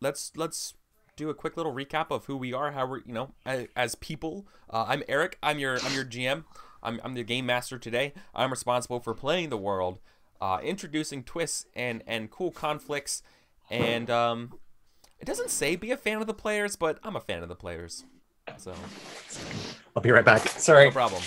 let's do a quick little recap of who we are, how we're as people. I'm Eric. I'm your GM. I'm the game master today. I'm responsible for playing the world, introducing twists and cool conflicts, and it doesn't say be a fan of the players, but I'm a fan of the players, so I'll be right back. no Sorry. problem.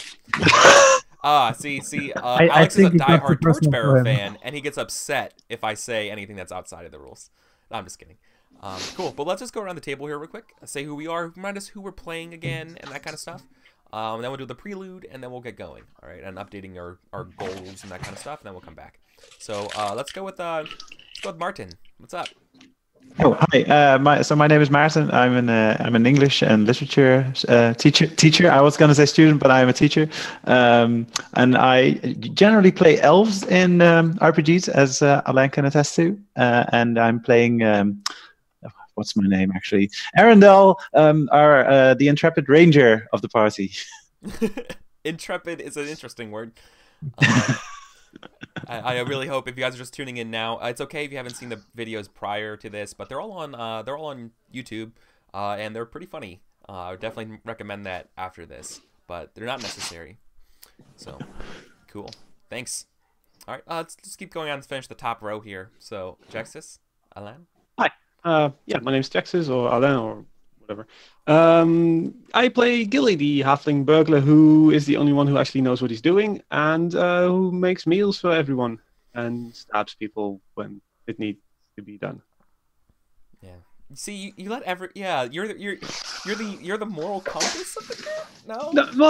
See, I Alex is a think it's not too diehard personal for Torchbearer him. fan, and he gets upset if I say anything that's outside of the rules. No, I'm just kidding. Cool, but let's just go around the table here real quick. Say who we are, remind us who we're playing again, and that kind of stuff. Then we'll do the prelude, and then we'll get going. All right, and updating our goals and that kind of stuff, and then we'll come back. So let's go with Martin. What's up? Oh, hi. My name is Martin. I'm an English and literature teacher. I was going to say student, but I'm a teacher. And I generally play elves in RPGs, as Alain can attest to. And I'm playing. What's my name actually? Arundel, the intrepid ranger of the party. Intrepid is an interesting word. I really hope if you guys are just tuning in now, it's okay if you haven't seen the videos prior to this, but they're all on YouTube, and they're pretty funny. I would definitely recommend that after this, but they're not necessary. So, cool. Thanks. All right, let's just keep going on to finish the top row here. So, Jexus, Alain. Hi. Yeah, my name's Texas or Alain or whatever. I play Gilly, the halfling burglar, who is the only one who actually knows what he's doing and who makes meals for everyone and stabs people when it needs to be done. Yeah. See, you let you're the moral compass of the group. No.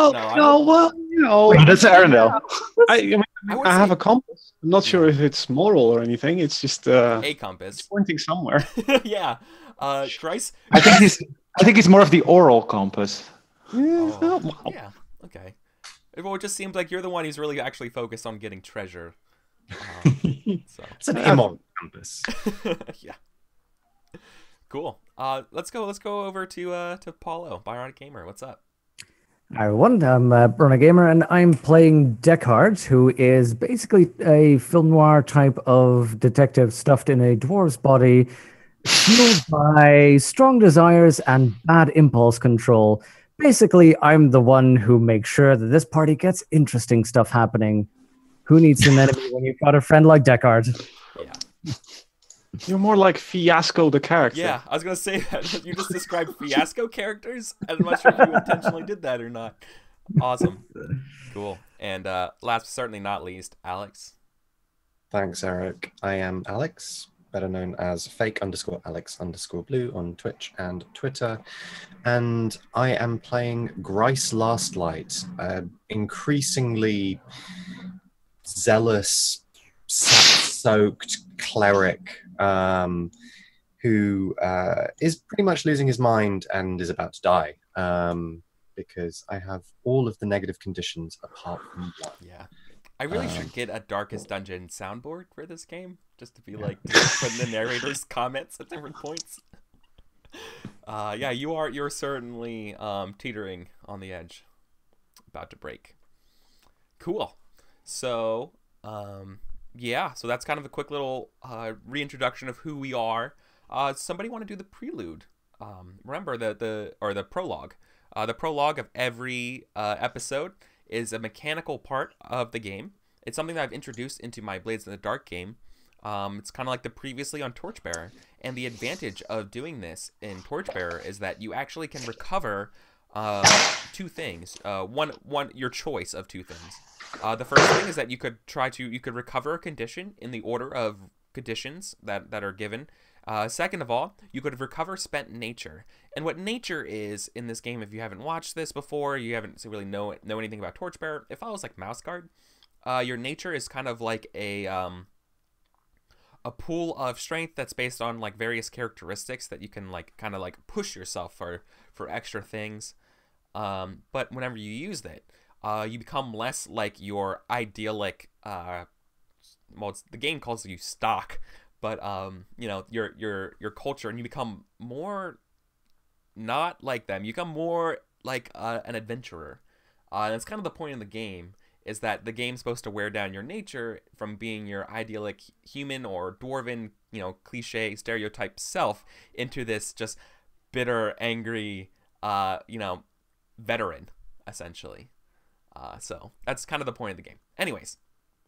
That's Arundel. I have a compass. I'm not sure if it's moral or anything. It's just a compass. it's pointing somewhere. Yeah. Grice. I think he's more of the oral compass. Oh, yeah. Okay. Well, it just seems like you're the one who's really actually focused on getting treasure. So. It's an immoral compass. Yeah. Cool. Let's go over to Paulo, Bionic Gamer. What's up? Hi everyone, I'm Bruno Gamer, and I'm playing Deckard, who is basically a film noir type of detective stuffed in a dwarf's body, fueled by strong desires and bad impulse control. Basically, I'm the one who makes sure that this party gets interesting stuff happening. Who needs an enemy when you've got a friend like Deckard? Yeah. You're more like Fiasco the character. Yeah, I was gonna say that. You just described Fiasco characters. I'm not sure if you intentionally did that or not. Awesome. Cool. And last but certainly not least, Alex. Thanks, Eric. I am Alex, better known as fake_Alex_blue on Twitch and Twitter. And I am playing Grice Lastlight, increasingly zealous, sap-soaked cleric who is pretty much losing his mind and is about to die because I have all of the negative conditions apart from one. Yeah. I really should get a Darkest Dungeon soundboard for this game, just to be like putting the narrator's comments at different points. Yeah, you're certainly teetering on the edge, about to break. Cool. So, yeah, so that's kind of a quick little reintroduction of who we are. Somebody want to do the prelude? Remember the prologue. The prologue of every episode is a mechanical part of the game. It's something that I've introduced into my Blades in the Dark game. It's kind of like the previously on Torchbearer, and the advantage of doing this in Torchbearer is that you actually can recover two things. One your choice of two things. The first thing is that you could recover a condition in the order of conditions that are given. Second of all, you could recover spent nature. And what nature is in this game, if you haven't watched this before, you haven't really know anything about Torchbearer, it follows like Mouse Guard. Your nature is kind of like a pool of strength that's based on like various characteristics that you can like kind of like push yourself for extra things. But whenever you use that, you become less like your idyllic. The game calls you stock, but your culture, and you become more not like them. You become more like an adventurer. And it's kind of the point of the game, is that the game's supposed to wear down your nature from being your idyllic human or dwarven, cliche stereotype self into this just bitter, angry, veteran, essentially. So that's kind of the point of the game. Anyways,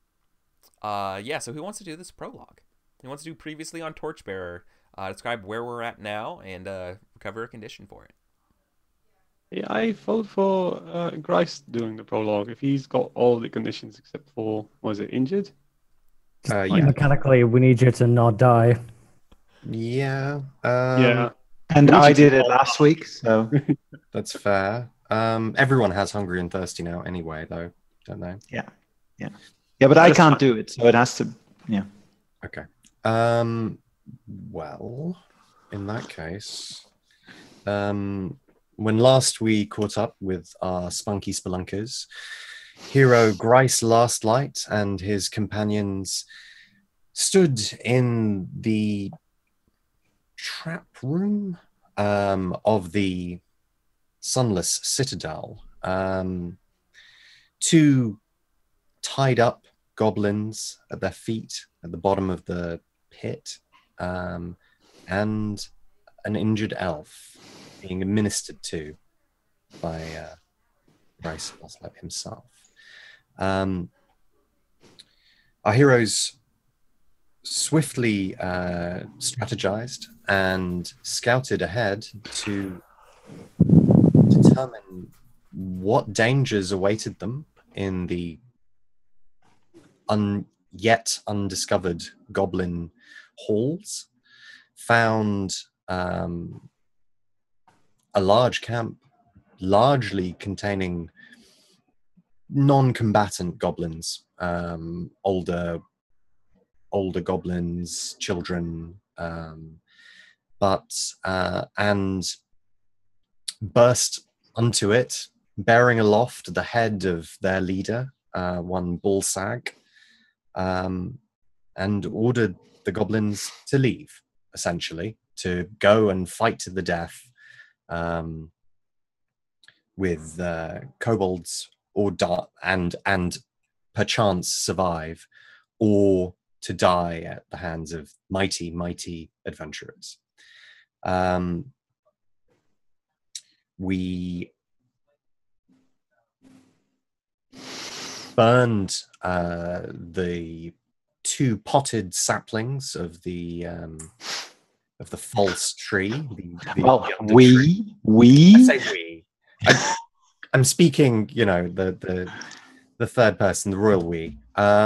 so who wants to do this prologue? Who wants to do previously on Torchbearer? Describe where we're at now and recover a condition for it. Yeah, I vote for Grice doing the prologue if he's got all the conditions except for, was it injured? Mechanically, we need you to not die. Yeah. Yeah. And I did it last week, so That's fair. Everyone has hungry and thirsty now anyway, though, don't they? yeah, but I can't do it, so it has to. Yeah. Okay. Well, in that case, when last we caught up with our spunky spelunkers, hero Grice Lastlight and his companions stood in the trap room of the Sunless Citadel. Two tied up goblins at their feet at the bottom of the pit, and an injured elf being administered to by Grice Lastlight himself. Our heroes swiftly strategized and scouted ahead to determine what dangers awaited them in the yet undiscovered goblin halls. Found a large camp, largely containing non-combatant goblins, older goblins, children, and burst onto it, bearing aloft the head of their leader, one Bullsag, and ordered the goblins to leave, essentially, to go and fight to the death with kobolds, or and perchance survive, or to die at the hands of mighty adventurers. We burned the two potted saplings of the false tree. Well, the we I say we. I'm speaking, the third person, the royal we,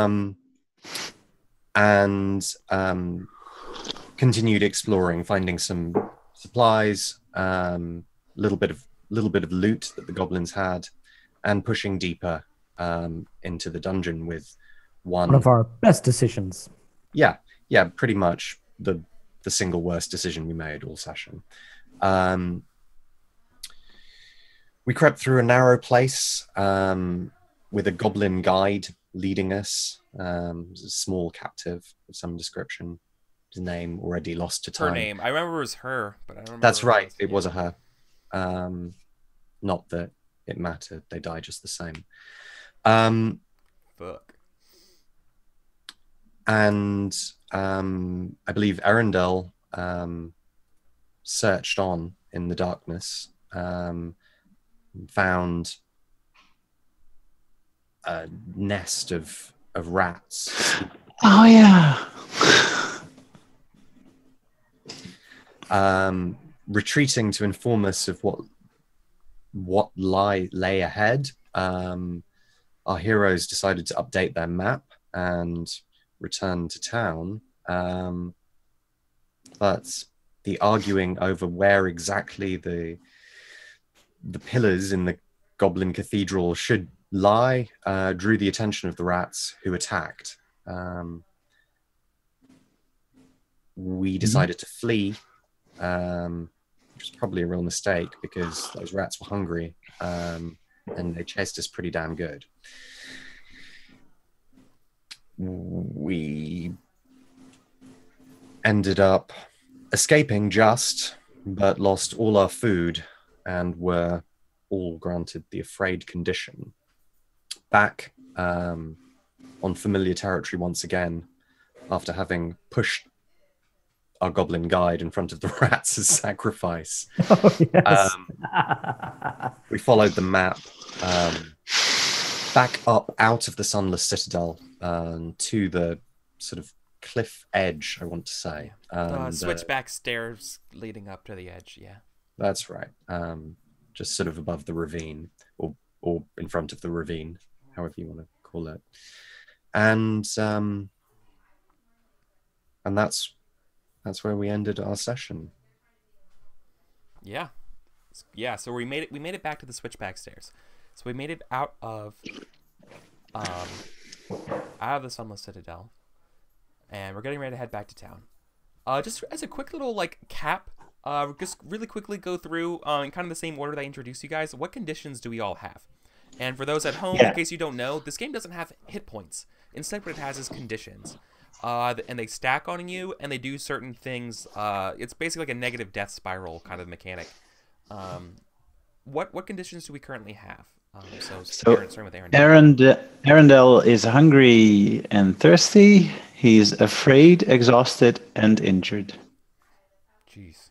and continued exploring, finding some supplies, little bit of loot that the goblins had, and pushing deeper into the dungeon with one of our best decisions. Yeah, pretty much the single worst decision we made all session. We crept through a narrow place with a goblin guide leading us. A small captive of some description. His name already lost to time. Her name. I remember it was her, but I don't remember. That's right. It was a her. Not that it mattered. They die just the same. Fuck. And I believe Arundel searched on in the darkness, found a nest of rats. Oh yeah. Retreating to inform us of what lay ahead, our heroes decided to update their map and return to town. But the arguing over where exactly the pillars in the Goblin Cathedral should lie drew the attention of the rats, who attacked. We decided to flee, which was probably a real mistake because those rats were hungry, and they chased us pretty damn good. We ended up escaping but lost all our food and were all granted the afraid condition. Back on familiar territory once again, after having pushed our goblin guide in front of the rats as sacrifice. Oh, yes. We followed the map back up out of the Sunless Citadel to the sort of cliff edge, I want to say. Switchback stairs leading up to the edge, yeah. That's right. Just sort of above the ravine, or in front of the ravine, however you want to call it. And that's where we ended our session. Yeah. So we made it back to the switchback stairs. So we made it out of the Sunless Citadel, and we're getting ready to head back to town. Just as a quick little cap, just really quickly go through in kind of the same order that I introduced you guys. What conditions do we all have? And for those at home, in case you don't know, this game doesn't have hit points. Instead, what it has is conditions. And they stack on you, and they do certain things. It's basically like a negative death spiral kind of mechanic. What conditions do we currently have? So Aaron, starting with Aaron. Arundel is hungry and thirsty. He's afraid, exhausted, and injured. Jeez.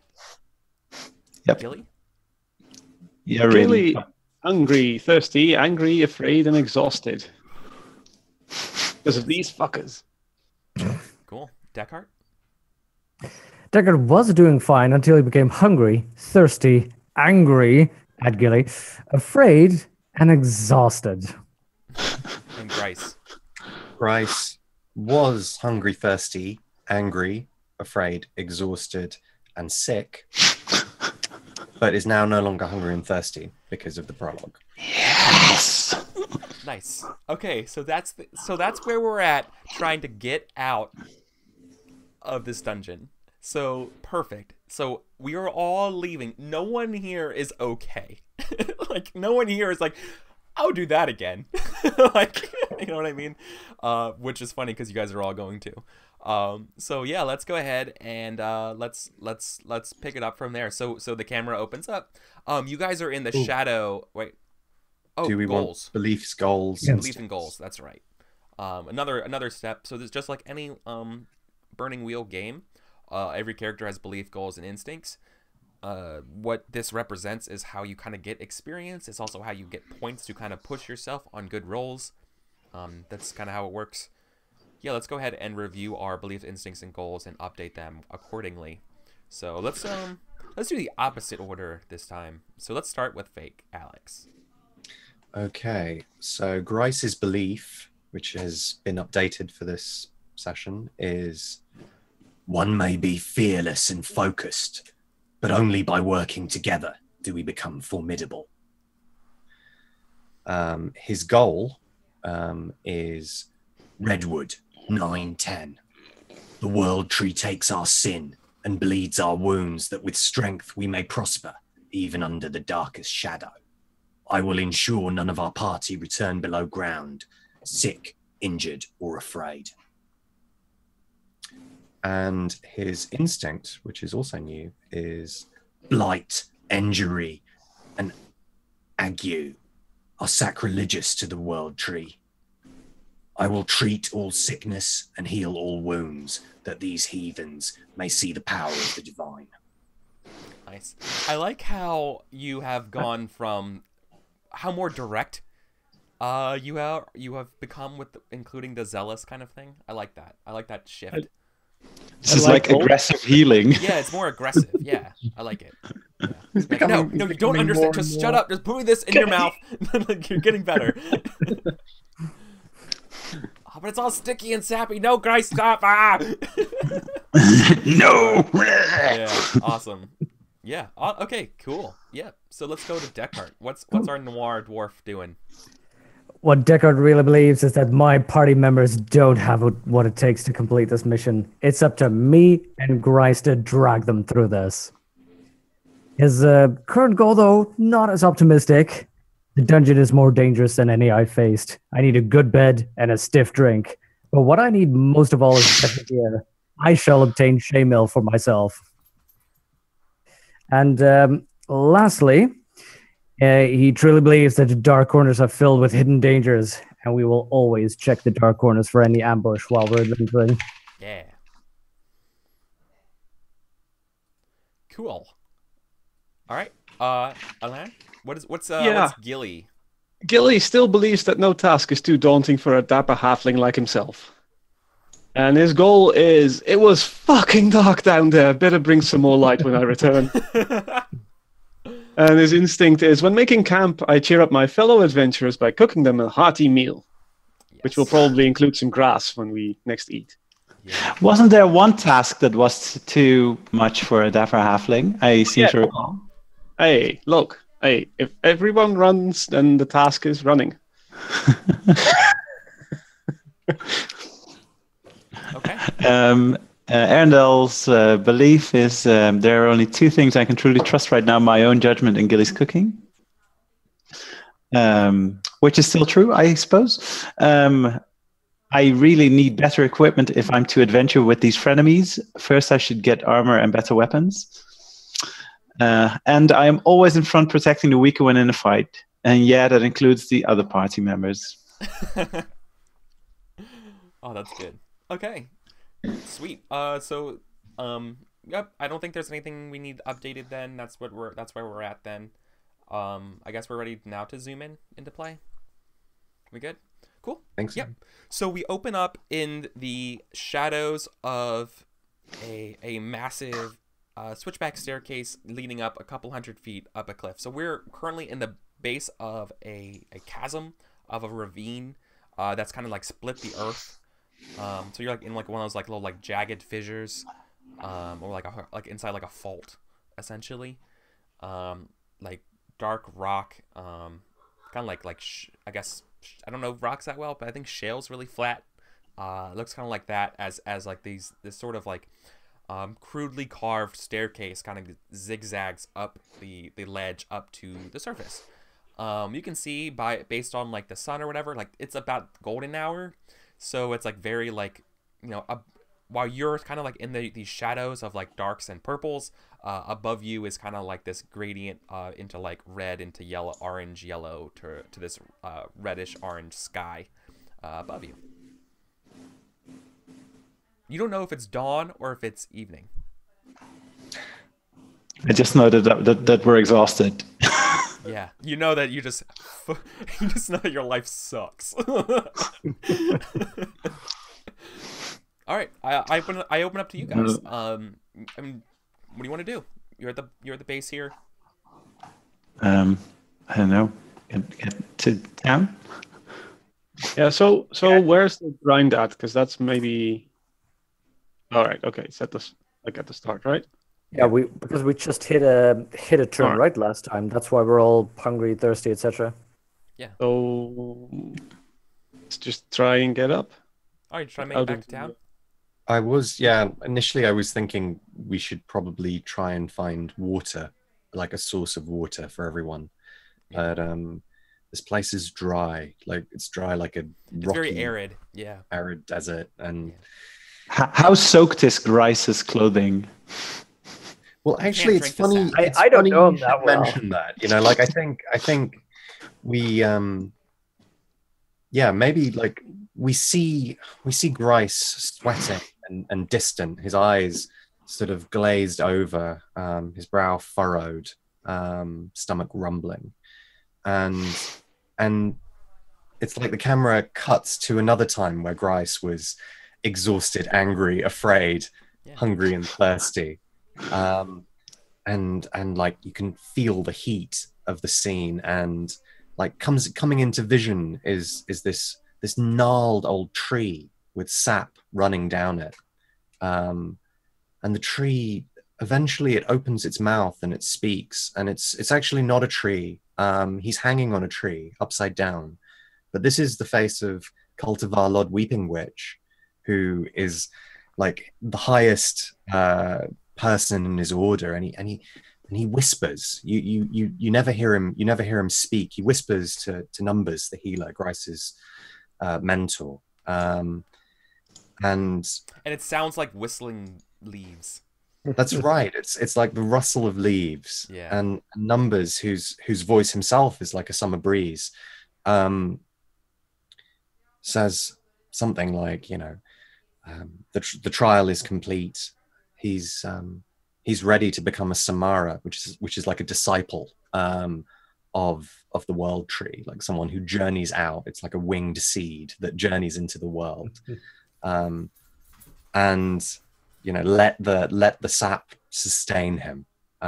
Yep. Gilly? Yeah, really. Gilly, hungry, thirsty, angry, afraid, and exhausted. Because of these fuckers. Cool. Deckard? Deckard was doing fine until he became hungry, thirsty, angry at Gilly, afraid, and exhausted. And Grice. Grice was hungry, thirsty, angry, afraid, exhausted, and sick, but is now no longer hungry and thirsty because of the prologue. Yes. Nice. Okay, so that's where we're at, trying to get out of this dungeon. So perfect. So we are all leaving. No one here is okay. No one here is like, I'll do that again. You know what I mean? Which is funny because you guys are all going to. So yeah, let's go ahead and let's pick it up from there. So the camera opens up. You guys are in the shadow. Wait. Oh, do we goals. Want beliefs, goals? Yeah. Belief and goals. That's right. Another step. So there's just like any Burning Wheel game. Every character has belief, goals, and instincts. What this represents is how you kind of get experience. It's also how you get points to kind of push yourself on good rolls. That's kind of how it works. Yeah, let's go ahead and review our beliefs, instincts, and goals and update them accordingly. So let's do the opposite order this time. So let's start with Fake Alex. Okay, so Grice's belief, which has been updated for this session, is one may be fearless and focused, but only by working together do we become formidable. His goal is Redwood 910. The world tree takes our sin and bleeds our wounds, that with strength we may prosper, even under the darkest shadow. I will ensure none of our party return below ground, sick, injured, or afraid. And his instinct, which is also new, is blight, injury, and ague are sacrilegious to the world tree. I will treat all sickness and heal all wounds, that these heathens may see the power of the divine. Nice. I like how you have gone from how more direct you have become with including the zealous kind of thing. I like that. I like that shift. This is like aggressive healing. Yeah, it's more aggressive. Yeah, I like it. Yeah. No, you don't understand. Just shut up. Just put this in your mouth. You're getting better. But it's all sticky and sappy. No, Grice, stop! No. Yeah, awesome. Yeah. Okay. Cool. Yeah. So let's go to Deckard. What's our noir dwarf doing? What Deckard really believes is that my party members don't have what it takes to complete this mission. It's up to me and Grice to drag them through this. His current goal, though, not as optimistic. The dungeon is more dangerous than any I've faced. I need a good bed and a stiff drink. But what I need most of all is better gear. I shall obtain Shaymil for myself. And lastly, he truly believes that the dark corners are filled with hidden dangers, and we will always check the dark corners for any ambush while we're adventuring. Yeah. Cool. All right. Alan, what's Yeah. Gilly? Gilly still believes that no task is too daunting for a dapper halfling like himself. And his goal is, it was fucking dark down there. Better bring some more light when I return. And his instinct is, when making camp, I cheer up my fellow adventurers by cooking them a hearty meal, which will probably include some grass when we next eat. Yeah. Wasn't there one task that was too much for a dapper halfling? I seem to recall. Hey, look. Hey, if everyone runs, then the task is running. Okay. Arendel's belief is there are only two things I can truly trust right now: my own judgment and Gilly's cooking. Which is still true, I suppose. I really need better equipment if I'm to adventure with these frenemies. First, I should get armor and better weapons. And I am always in front protecting the weaker one in a fight. And yeah, that includes the other party members. Oh, that's good. Okay. Sweet. Yep, I don't think there's anything we need updated then. That's where we're at then. I guess we're ready now to zoom into play. We good? Cool. Thanks. Yep. So we open up in the shadows of a massive switchback staircase leading up a couple hundred feet up a cliff. So we're currently in the base of a chasm of a ravine that's kind of like split the earth. So you're like in like one of those like little like jagged fissures, or like inside like a fault, essentially. Like dark rock, kind of like I guess I don't know rocks that well, but I think shale's really flat. It looks kind of like that as like this sort of like crudely carved staircase kind of zigzags up the ledge up to the surface. You can see based on like the sun or whatever, like it's about golden hour, so it's like very like, you know, while you're kind of like in these shadows of like darks and purples, above you is kind of like this gradient into like red, into yellow, orange, yellow to this reddish orange sky above you. You don't know if it's dawn or if it's evening. I just know that we're exhausted. Yeah, you know that you just know that your life sucks. All right, I open up to you guys. I mean, what do you want to do? You're at the base here. I don't know. Get to town. Yeah, so where's the grind at? Because that's maybe... All right, okay, set this like at the start, right? Yeah, because we just hit a turn Alright. right last time. That's why we're all hungry, thirsty, etc. So let's just try and get up. All right, try to make it back to town. Initially I was thinking we should probably try and find water, like a source of water for everyone. Yeah. But this place is dry. Like it's dry like a It's rocky, very arid. Yeah. arid desert. And How soaked is Grice's clothing? well, actually, it's drink the funny. sap. It's I don't funny know you him that should well. mention that. You know, like I think we maybe like we see Grice sweating and distant. His eyes sort of glazed over, his brow furrowed, stomach rumbling, and it's like the camera cuts to another time where Grice was exhausted, angry, afraid, Yeah. hungry, and thirsty. And like you can feel the heat of the scene, and like coming into vision is this gnarled old tree with sap running down it, and the tree eventually it opens its mouth and it speaks, and it's actually not a tree. He's hanging on a tree upside down, but this is the face of Cultivar Lod Weeping Witch, who is like the highest person in his order, and he whispers. You never hear him speak. He whispers to Numbers, the healer, Grice's mentor, and it sounds like whistling leaves. that's right. It's like the rustle of leaves. Yeah. And Numbers, whose voice himself is like a summer breeze, says something like, you know, the trial is complete. He's he's ready to become a Samara, which is like a disciple of the world tree, like someone who journeys out. It's like a winged seed that journeys into the world, and let the sap sustain him.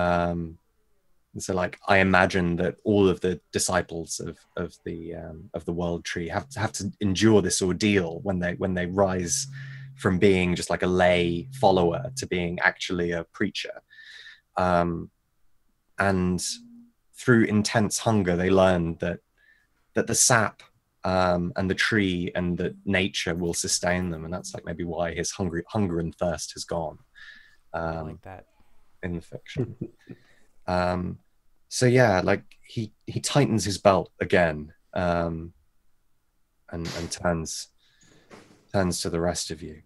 So like I imagine that all of the disciples of the world tree have to endure this ordeal when they rise from being just like a lay follower to being actually a preacher. And through intense hunger, they learn that the sap and the tree and that nature will sustain them, and that's like maybe why his hunger and thirst has gone. I like that in the fiction. So yeah, like he tightens his belt again, and turns to the rest of you.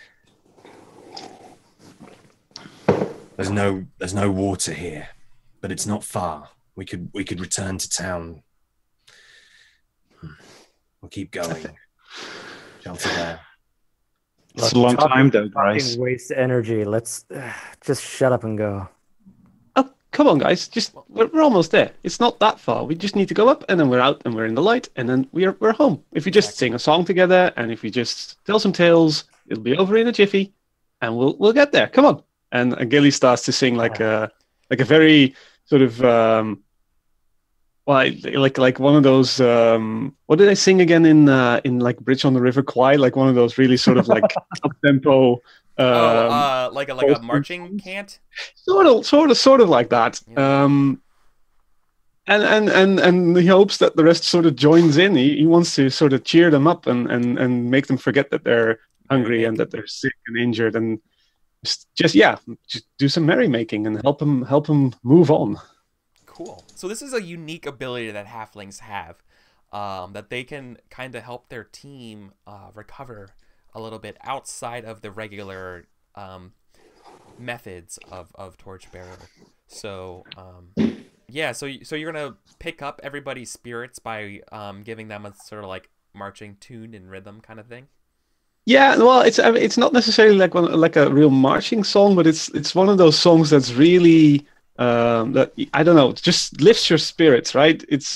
There's no water here, but it's not far. We could return to town. We'll keep going. Shelter there. It's a long time though, guys. Waste energy. Let's just shut up and go. Oh, come on, guys! We're almost there. It's not that far. We just need to go up, and then we're out, and we're in the light, and then we're home. If we just sing a song together, and if we just tell some tales, it'll be over in a jiffy, and we'll get there. Come on! And Gilly starts to sing like a very sort of like one of those what did I sing again in like Bridge on the River Kwai, like one of those really sort of like up tempo like a marching cant, sort of like that. Yeah. And he hopes that the rest sort of joins in. He wants to sort of cheer them up and make them forget that they're hungry and that they're sick and injured, and just do some merrymaking and help him move on. Cool. So this is a unique ability that halflings have, that they can kind of help their team recover a little bit outside of the regular methods of Torchbearer. So so you're gonna pick up everybody's spirits by giving them a sort of like marching tune and rhythm kind of thing. Yeah, well, it's not necessarily like a real marching song, but it's one of those songs that's really that I don't know, it just lifts your spirits, right? It's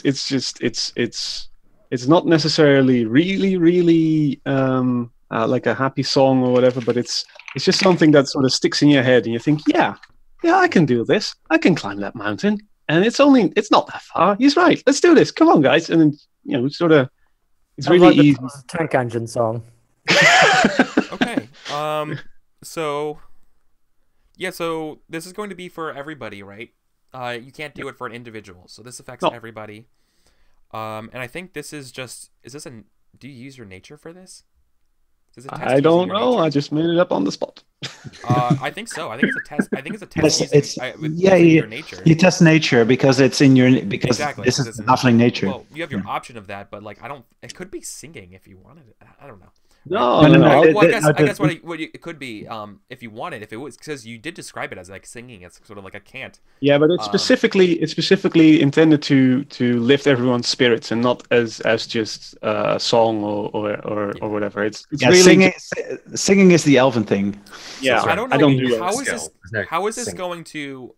not necessarily really like a happy song or whatever, but it's just something that sort of sticks in your head, and you think, yeah, I can do this. I can climb that mountain, and it's not that far. He's right. Let's do this. Come on, guys, and then sort of it's really like easy. Tank Engine song. Okay. So this is going to be for everybody, right? You can't do it for an individual, so this affects everybody. And I think this is do you use your nature for this? I don't know. I just made it up on the spot. I think so. I think it's a test. I think it's a test. Your nature. You test nature because it's in your exactly, this is halfling nature. Well, you have your option of that, but like it could be singing if you wanted it. I don't know. No. Well, I guess what it could be, if you wanted, if it was, because you did describe it as like singing, it's sort of like a cant. Yeah, but it's specifically intended to lift everyone's spirits and not as just a song or whatever. It's really singing is the elven thing. Yeah, so I don't know. How is this going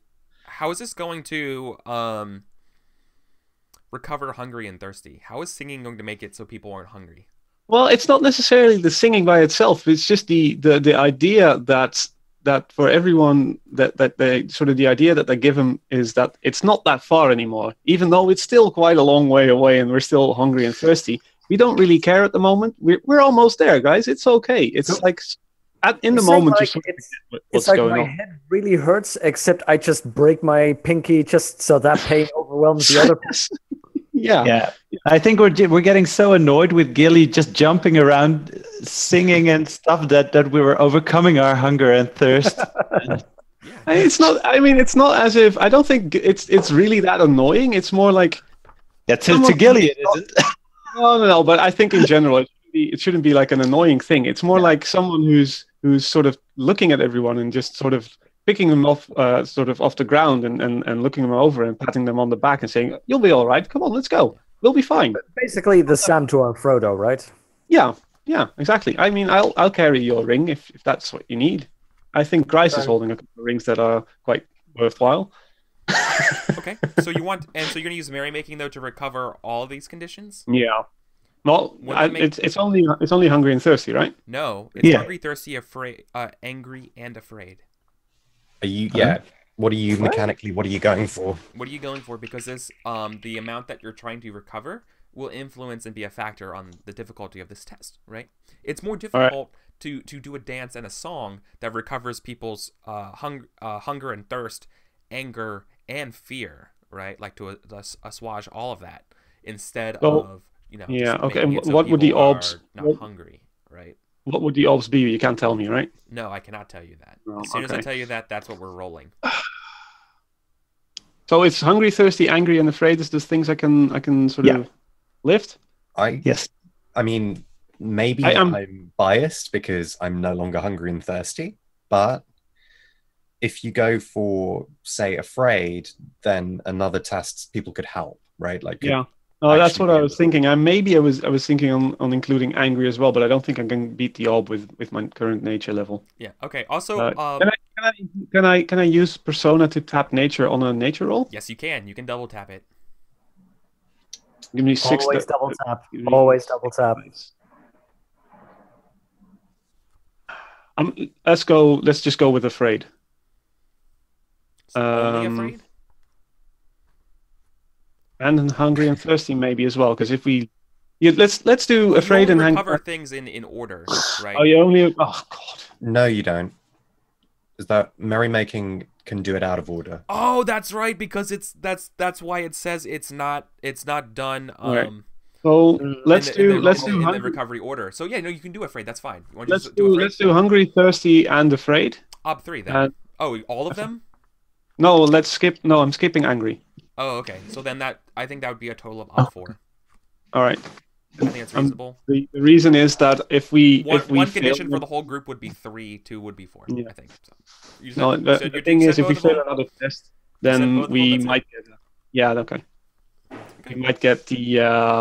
to recover hungry and thirsty? How is singing going to make it so people aren't hungry? Well, it's not necessarily the singing by itself. It's just the idea that for everyone that they sort of the idea that they give them is that it's not that far anymore. Even though it's still quite a long way away and we're still hungry and thirsty, we don't really care at the moment. We're almost there, guys. It's okay. It's like in the moment. Like it's like my head really hurts, except I just break my pinky just so that pain overwhelms the other person. Yeah. I think we're getting so annoyed with Gilly just jumping around, singing and stuff that we were overcoming our hunger and thirst. It's not. I mean, it's not as if I don't think it's really that annoying. It's more like to Gilly it isn't. No. But I think in general it shouldn't be like an annoying thing. It's more like someone who's sort of looking at everyone and just sort of picking them off the ground and looking them over and patting them on the back and saying, "You'll be all right. Come on, let's go. We'll be fine." Basically, the Sam to our Frodo, right? Yeah, exactly. I mean, I'll carry your ring if that's what you need. I think Grice is So- holding a couple of rings that are quite worthwhile. Okay, so you're gonna use merrymaking though to recover all of these conditions? Yeah. Well, Wouldn't that make- it's only hungry and thirsty, right? No, it's Yeah. hungry, thirsty, afraid, angry, and afraid. Are you? Yeah. What are you mechanically? What are you going for? What are you going for? Because this, the amount that you're trying to recover will influence and be a factor on the difficulty of this test, right? It's more difficult to do a dance and a song that recovers people's hunger and thirst, anger and fear, right? Like to assuage all of that instead So- of Yeah, just okay, making it so what would the people are orbs- not what- hungry, right? What would the orbs be? You can't tell me, right? No, I cannot tell you that. Oh, As soon as I okay. tell you that, that's what we're rolling. So it's hungry, thirsty, angry, and afraid is those things I can sort Yeah. of lift. Yes. I mean, maybe I am- I'm biased because I'm no longer hungry and thirsty, but if you go for, say, afraid, then another test people could help, right? Like, Yeah. Oh, that's actually what I be was able- thinking. I was thinking on including angry as well, but I don't think I can beat the orb with my current nature level. Yeah. Okay. Also, Can I use persona to tap nature on a nature roll? yes, you can. You can double tap it. Give me six. Always double tap. give me Always double tap. Let's just go with afraid. So only Um, afraid. And hungry and thirsty maybe as well, because if we, let's do Well, afraid you and only hungry. recover things in order, right? Oh, you only. Oh God. no, you don't. Is that merrymaking can do it out of order? Oh, that's right, because that's why it says it's not done. Right. So let's in do the hungry. recovery order. So yeah, no, you can do afraid. That's fine. You want to just afraid? Let's do hungry, thirsty, and afraid. Ob 3 then. Uh, Oh, all of them? No, let's skip. No, I'm skipping angry. Oh, okay. So then I think that would be a total of Ob 4. All right. I think it's reasonable. The reason is that if we One fail, condition for the whole group would be 3, 2 would be 4. Yeah. I think. So, you no, said- the, said the you thing said is, if we both of fail them? another test, said both then of we them, that's it? might get. Yeah, okay. Okay. We might get the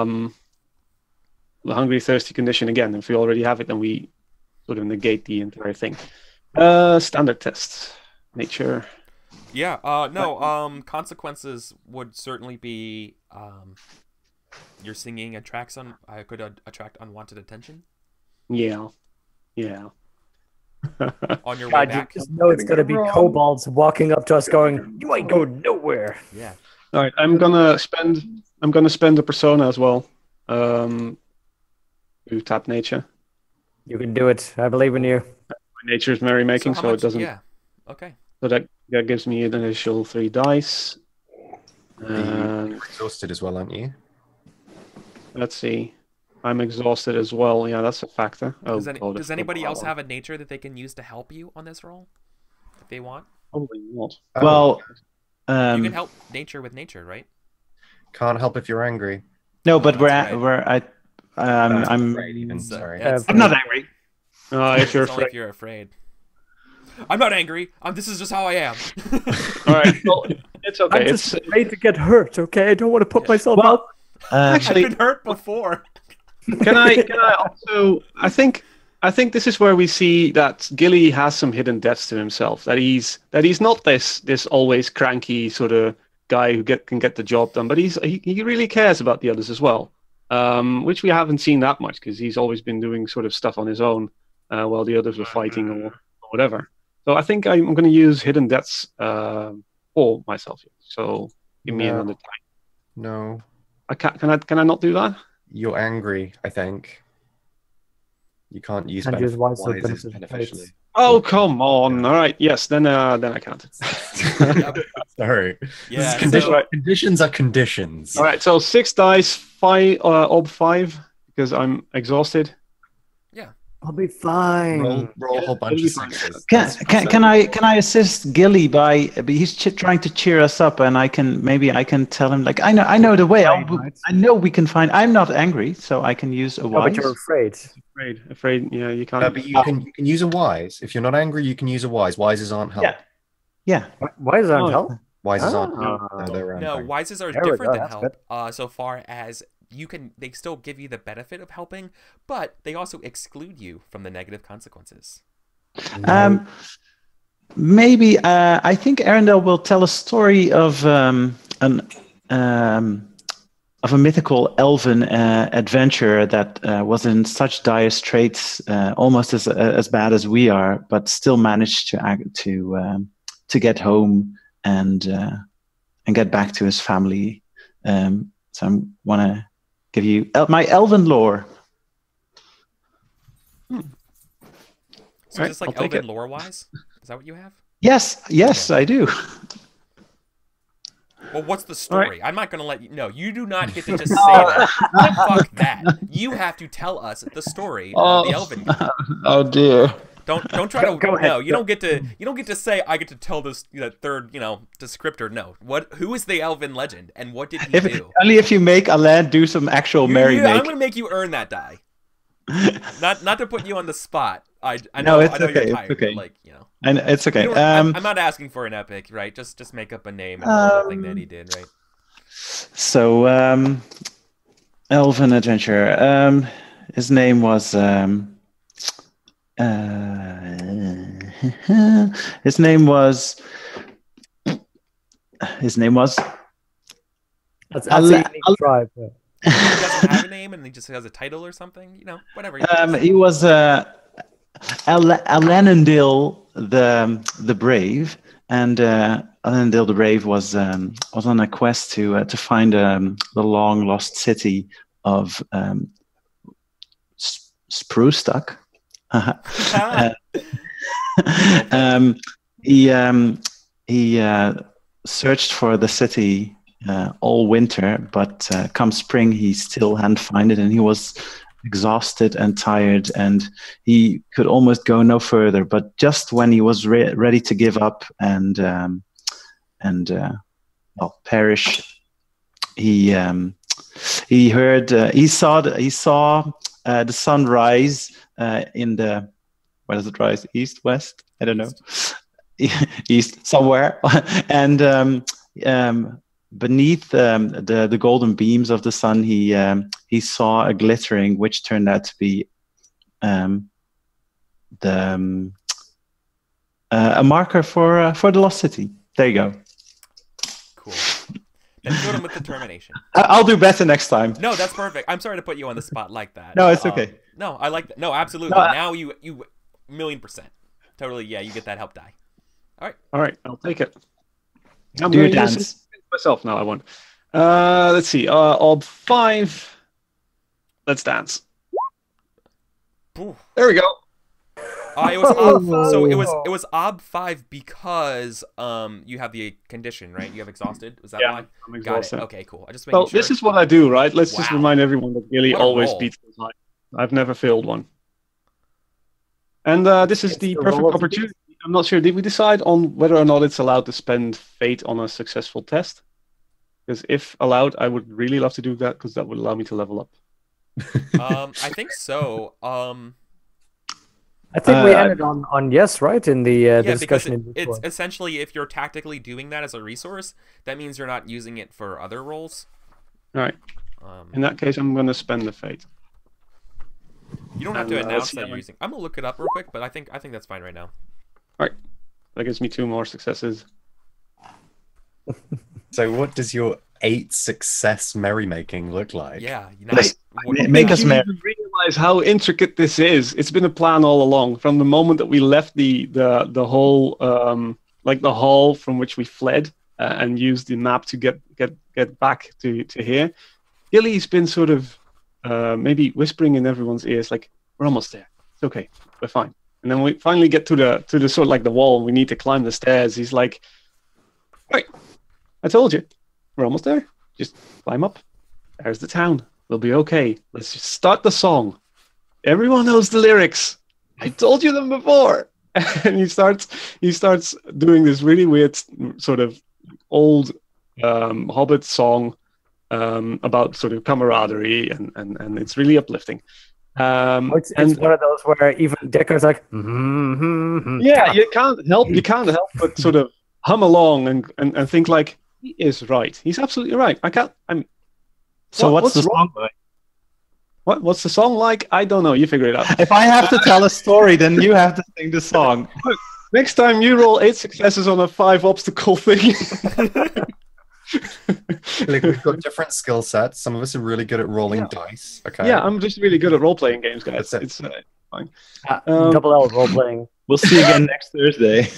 hungry, thirsty condition again. If we already have it, then we sort of negate the entire thing. Standard tests, nature. Yeah, no, consequences would certainly be your singing could attract unwanted attention Yeah. on your way God, you back. just know it's going to be kobolds walking up to us going, you ain't going nowhere. Yeah. All right, I'm gonna spend a persona as well. To tap nature. You can do it. I believe in you. My nature is merrymaking, how so much- it doesn't. Yeah. Okay. So that gives me an initial 3 dice. You're And exhausted as well, aren't you? let's see. I'm exhausted as well. Yeah, that's a factor. Oh, Does, God, does that's anybody no else problem. have a nature that they can use to help you on this roll, if they want? Probably not. Well, You can help nature with nature, right? Can't help if you're angry. no, but Oh, that's I'm Afraid even, So, sorry. it's- I'm not angry. If you're it's only afraid. if you're afraid. I'm not angry. This is just how I am. All right. Well, it's okay. I'm It's just afraid to get hurt, okay? I don't want to put myself Well, out. actually. I've been hurt before. Can I also? I think this is where we see that Gilly has some hidden depths to himself. That he's not this always cranky sort of guy who can get the job done, but he really cares about the others as well. Which we haven't seen that much because he's always been doing sort of stuff on his own while the others were fighting or whatever. So I think I'm going to use hidden depths for myself. So give me No. another time. No, Can I not do that? you're angry, I think. You can't use And use wise wises beneficial beneficially. traits. Oh come on! All right, yes, then I can't. Sorry. Yeah. Condition- So, Conditions are conditions. All right, so 6 dice, 5 ob 5 because I'm exhausted. I'll be fine. Roll a whole bunch it'll of be fine. sixes. Can I assist Gilly by he's trying to cheer us up, and I can tell him like I know the way. Right. I know we can find. I'm not angry, so I can use a No, wise. but you're afraid. Afraid. Yeah, you can't. No, but you can use a wise. If you're not angry, you can use a wise. Wises aren't help. Yeah. Yeah. Why is that Oh. help? Wises aren't Ah. help. No, they're no, angry. wises are There we different go, than that's help. So far as they still give you the benefit of helping, but they also exclude you from the negative consequences. Um, Maybe I think Arendelle will tell a story of a mythical elven adventurer that was in such dire straits, almost as bad as we are, but still managed to get home and get back to his family. So I want to give you my elven lore. So is this like elven lore wise? Is that what you have? Yes, I do. Well, what's the story? I'm not going to let you. No, you do not get to just say that. Fuck that. You have to tell us the story of the elven guy. Oh dear. Don't try to. Go ahead. No, you don't get to say I get to tell this third descriptor. No, who is the elven legend and what did he do? Only if you make Alain do some actual merrymaking. I'm going to make you earn that die. not to put you on the spot. I know, know it's I know okay. You're tired, It's okay. but and it's okay. I'm not asking for an epic, right? Just make up a name and the thing that he did, right? So, elven adventurer. His name was. His name was. That's a unique tribe. Yeah. He doesn't have a name and he just has a title or something, whatever. He was Alanandil the Brave, and Alanandil the Brave was on a quest to find the long lost city of Sprustuck. He searched for the city all winter, but come spring he still hadn't found it, and he was exhausted and tired, and he could almost go no further. But just when he was ready to give up and perish, he saw the sun rise in the, where does it rise? East, west? I don't know. East somewhere, and beneath the golden beams of the sun, he saw a glittering, which turned out to be a marker for the lost city. There you go. Cool. Then you him with determination. I'll do better next time. No, that's perfect. I'm sorry to put you on the spot like that. No, it's okay. No, I like that. No, absolutely. No, now you 1,000,000%. Totally, yeah, you get that help die. All right, I'll take it. I'm Do your gonna use dance. it myself now. I want. Let's see. Ob 5. Let's dance. Ooh. There we go. It was ob, so it was ob 5 because you have the condition, right? You have exhausted. Was that Yeah, why? I'm Got it. exhausted. Okay, cool. I just making Well, sure. this is what I do, right? Let's just Wow. remind everyone that Gilly What a always roll. beats the time. I've never failed one. And this is It's the the perfect roll of the opportunity. I'm not sure. Did we decide on whether or not it's allowed to spend fate on a successful test? Because if allowed, I would really love to do that because that would allow me to level up. I think so. I think we ended on yes, right? In the Yeah, because discussion in it's Discord. essentially if you're tactically doing that as a resource, that means you're not using it for other roles. All right. Um, In that case, I'm going to spend the fate. you don't have to let's announce see that how you're I- using. I'm gonna look it up real quick, but I think that's fine right now. That gives me 2 more successes. So, what does your 8 success merrymaking look like? Yeah, Make us you merry. even realize how intricate this is. It's been a plan all along from the moment that we left the whole like the hall from which we fled and used the map to get back to here. Gilly's been sort of maybe whispering in everyone's ears like, we're almost there. It's okay. We're fine. And then we finally get to the sort of like the wall and we need to climb the stairs. He's like, right, I told you. We're almost there. Just climb up. There's the town. We'll be okay. Let's just start the song. Everyone knows the lyrics. I told you them before. And he starts doing this really weird sort of old Hobbit song about sort of camaraderie and it's really uplifting. It's one of those where even Decker's like, yeah, you can't help but sort of hum along and think like, he is right. He's absolutely right. So what's the wrong? song like? What's the song like? I don't know. You figure it out. If I have to tell a story, then you have to sing the song. Next time you roll 8 successes on a 5 obstacle thing. Like, we've got different skill sets. Some of us are really good at rolling dice. Okay. Yeah, I'm just really good at role-playing games, guys. That's it. It's fine. Double L role playing. We'll see you again next Thursday.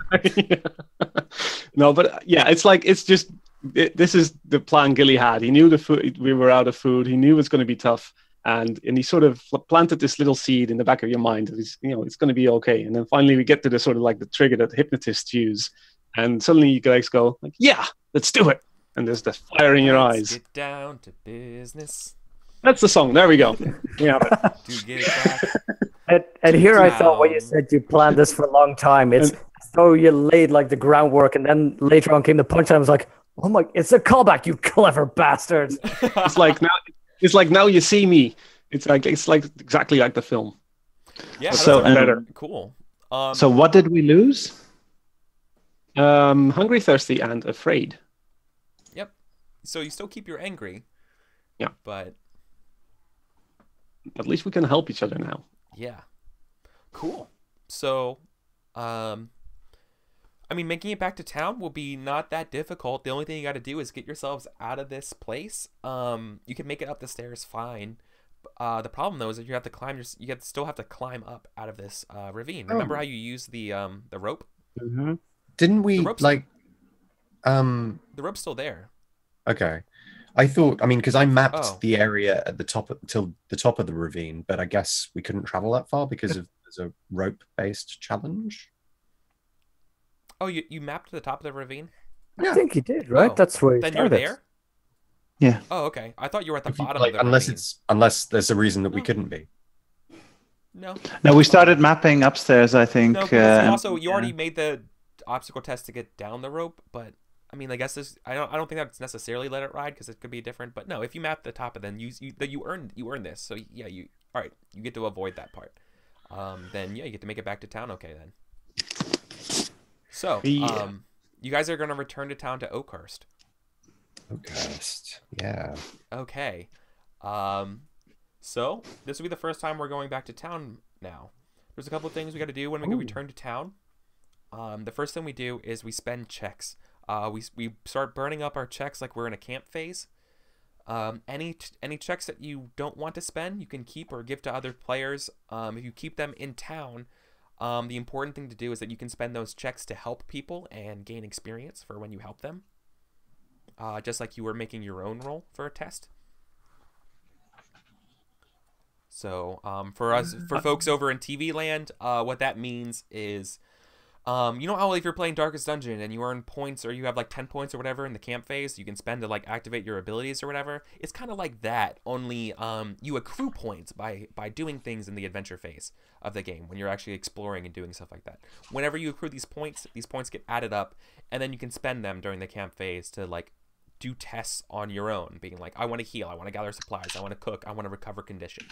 No, but yeah, it's just this is the plan Gilly had. He knew the food we were out of food. He knew it was going to be tough, and he sort of planted this little seed in the back of your mind that it's going to be okay. And then finally we get to the sort of like the trigger that hypnotists use, and suddenly you guys go like, yeah, let's do it. And there's the fire in your eyes. Get down to business. That's the song. There we go. We have it. To get back. And here I thought when you said you planned this for a long time, it's as though you laid like the groundwork, and then later on came the punchline. I was like, oh my, it's a callback, you clever bastards. It's like now you see me. It's like exactly like the film. Yeah, So, that's better. Cool. So what did we lose? Hungry, thirsty, and afraid. Yep. So you still keep your angry. Yeah. But At least we can help each other now. yeah. Cool. So, I mean, making it back to town will be not that difficult. The only thing you got to do is get yourselves out of this place. You can make it up the stairs fine. The problem though is that you have to climb. Still have to climb up out of this ravine. Remember how you use the rope? Mm-hmm. Didn't we The rope's- like? The rope's still there. Okay. I thought, I mean, because I mapped Oh. the area at the top till the top of the ravine, but I guess we couldn't travel that far because there's a rope-based challenge. Oh, you mapped to the top of the ravine? I think you did, right? Oh, That's where you Then you're started. there? Yeah. Oh, okay. I thought you were at the If you- bottom like, of the unless ravine. unless there's a reason that we No. couldn't be. No. No, we started mapping upstairs, I think. No, because also you yeah. already made the obstacle test to get down the rope, but I mean, I guess this. I don't think that's necessarily let it ride because it could be different. But no, if you map the top, and then you earn this. So yeah, all right. You get to avoid that part. Then yeah, you get to make it back to town. Okay, then. So Yeah. you guys are gonna return to town to Oakhurst. Oakhurst. Yeah. Okay. So this will be the first time we're going back to town now. There's a couple of things we got to do when we return to town. The first thing we do is we spend checks. We start burning up our checks like we're in a camp phase. Any checks that you don't want to spend, you can keep or give to other players. If you keep them in town, the important thing to do is that you can spend those checks to help people and gain experience for when you help them. Just like you were making your own roll for a test. So for folks over in TV land, what that means is, you know how if you're playing Darkest Dungeon and you earn points or you have like 10 points or whatever in the camp phase you can spend to like activate your abilities or whatever. It's kind of like that, only you accrue points by doing things in the adventure phase of the game when you're actually exploring and doing stuff like that. Whenever you accrue these points get added up, and then you can spend them during the camp phase to like do tests on your own, being like, I want to heal, I want to gather supplies, I want to cook, I want to recover conditions,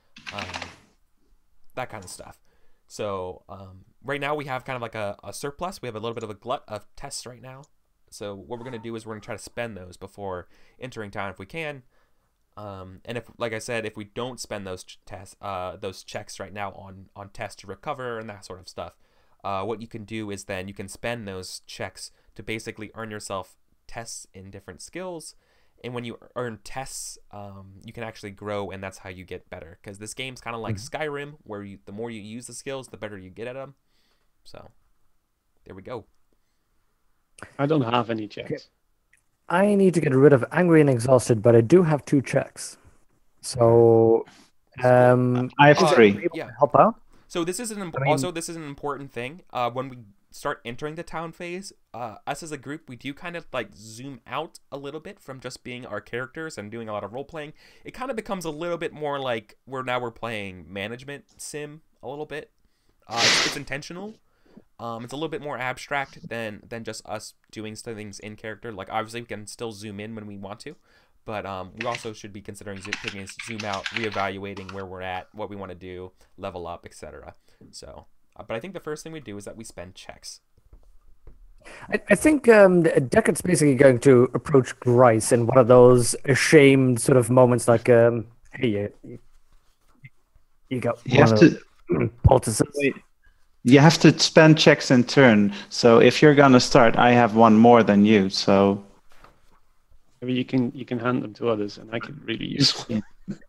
that kind of stuff. So right now we have kind of like a surplus. We have a little bit of a glut of tests right now. So what we're going to do is we're going to try to spend those before entering town if we can. And if, like I said, if we don't spend those those checks right now on tests to recover and that sort of stuff, what you can do is then you can spend those checks to basically earn yourself tests in different skills. And when you earn tests, you can actually grow, and that's how you get better. Because this game's kind of like Skyrim, where the more you use the skills, the better you get at them. So, there we go. I don't have any checks. I need to get rid of angry and exhausted, but I do have 2 checks. So, I have is it 3. able Yeah. to help out? So this is also this is an important thing. When we start entering the town phase, us as a group, we do kind of like zoom out a little bit from just being our characters and doing a lot of role playing. It kind of becomes a little bit more like we're playing management sim a little bit. It's intentional. It's a little bit more abstract than just us doing things in character. Like obviously we can still zoom in when we want to, but we also should be considering taking a zoom out, reevaluating where we're at, what we want to do, level up, etc. So, but I think the first thing we do is that we spend checks. I think Deckert's basically going to approach Grice in one of those ashamed sort of moments, like, hey, you got You one have of to poultices. wait. You have to spend checks in turn. So if you're gonna start, I have one more than you. So Maybe you can hand them to others, and I can really use one.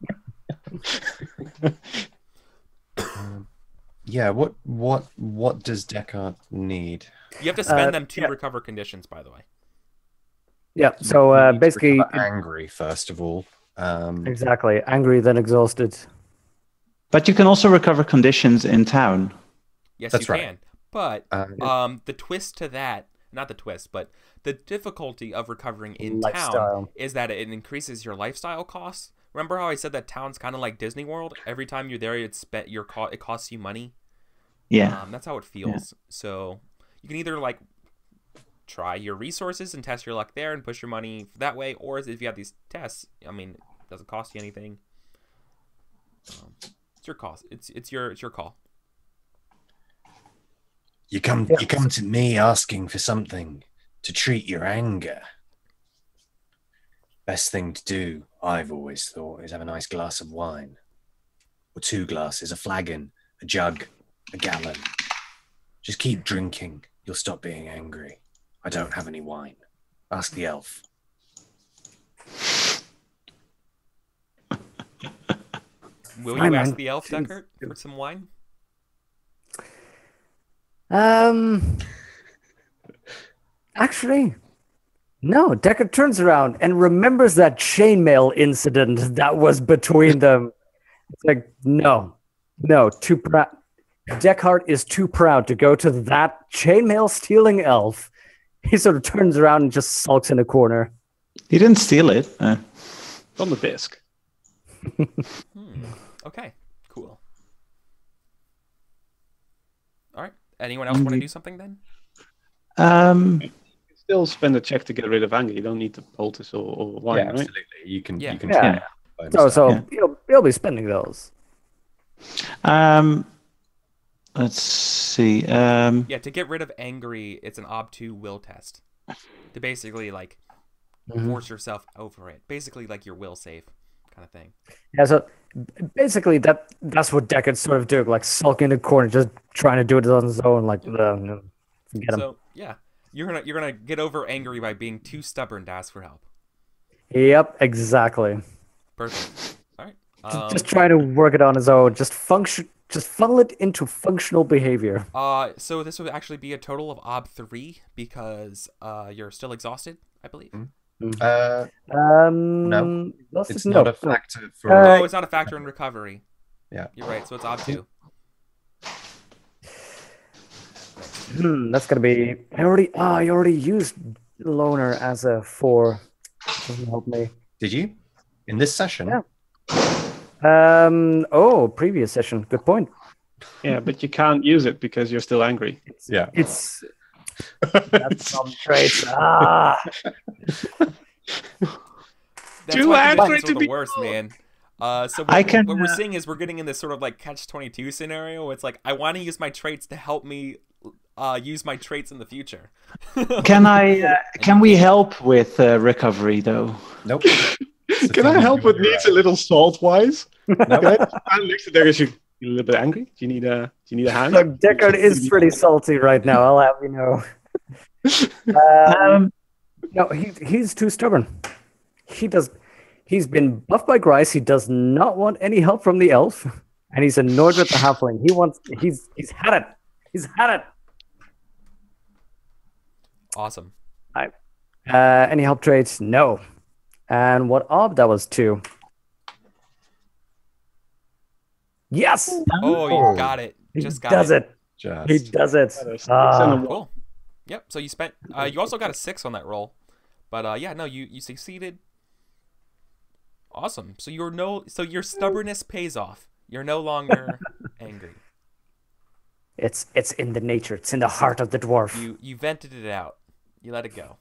Yeah. What does Deckard need? You have to spend them to recover conditions, by the way. Yeah. So He needs to basically, recover angry first of all. exactly, angry then exhausted. but you can also recover conditions in town. Yes, That's you right. can. But the twist to that, not the twist, but the difficulty of recovering in town Lifestyle. is that it increases your lifestyle costs. Remember how I said that town's kind of like Disney World? Every time you're there, it costs you money. Yeah. That's how it feels. So you can either like try your resources and test your luck there and push your money that way, or if you have these tests, I mean, it doesn't cost you anything. It's your cost. It's your call. You come to me asking for something to treat your anger. Best thing to do, I've always thought, is have a nice glass of wine. Or 2 glasses, a flagon, a jug, a gallon. Just keep drinking. You'll stop being angry. I don't have any wine. Ask the elf. Will Fine, you man. ask the elf, Deckard, for some wine? Actually, no. Deckard turns around and remembers that chainmail incident that was between them. It's like, no, too proud. Deckard is too proud to go to that chainmail stealing elf. He sort of turns around and just sulks in a corner. You didn't steal it. It's on the disc. Okay, cool. All right. Anyone else want to do something then? Um, You can still spend a check to get rid of anger. You don't need to poultice or wine, Yeah, right? absolutely. You can. Yeah. You can. Yeah. try it. So Yeah. he'll be spending those. let's see. Yeah, to get rid of angry, it's an Ob2 will test. To basically like force yourself over it. Basically like your will save kind of thing. Yeah, so basically that's what Deckard's sort of doing, like sulking in a corner, just trying to do it on his own, like get him. So yeah, you're gonna get over angry by being too stubborn to ask for help. Yep, exactly. Perfect. All right. Just trying to work it on his own. Just funnel it into functional behavior. So this would actually be a total of Ob3 because you're still exhausted, I believe. No, it's no, not a factor for. Oh, it's not a factor in recovery. Yeah. You're right. So it's Ob2. That's gonna be. I already used loner as a 4. Doesn't help me. Did you? In this session? Yeah. Previous session. Good point. Yeah, but you can't use it because you're still angry. Yeah. It's that's some traits. That's Too why angry conditions to are be the worst, man. So I can, what we're seeing is we're getting in this sort of like catch-22 scenario. It's like I want to use my traits to help me use my traits in the future. Can we help with recovery though? Nope. Can I help with needs a little salt wise? Can I stand next to Deckard? You a little bit angry? Do you need a hand? Look, Deckard is pretty salty right now. I'll have you know. No, he's too stubborn. He's been buffed by Grice. He does not want any help from the elf, and he's annoyed with the halfling. He's had it. He's had it. Awesome. Any help traits? No. And what Ob? That was 2. Yes. Oh, you got it. He Just got does it. Just. He does it. Cool. Yep. So you spent. You also got a 6 on that roll, but yeah, no, you succeeded. Awesome. So so your stubbornness pays off. You're no longer angry. It's in the nature. It's in the heart of the dwarf. You vented it out. You let it go.